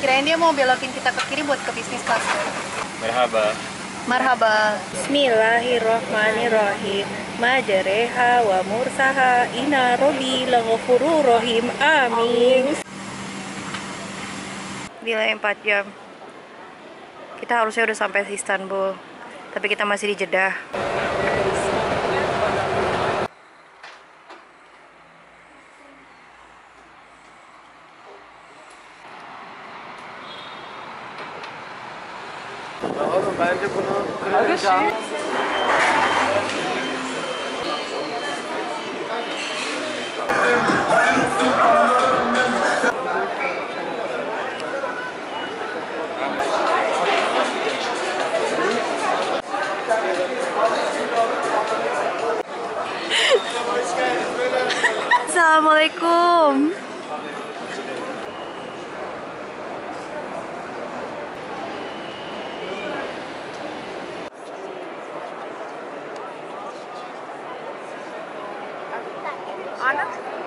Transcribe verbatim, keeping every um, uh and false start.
Kirain dia mau belokin kita ke kiri buat ke bisnis class. Merhaba. Marhaba. Bismillahirrahmanirrahim. Majareha wa mursaha ina robi laghafurur rahim. Amin. Delay empat jam. Kita harusnya udah sampai di Istanbul, tapi kita masih di Jeddah. Oğlum bence bunu kıracağım. Assalamualaikum. Anak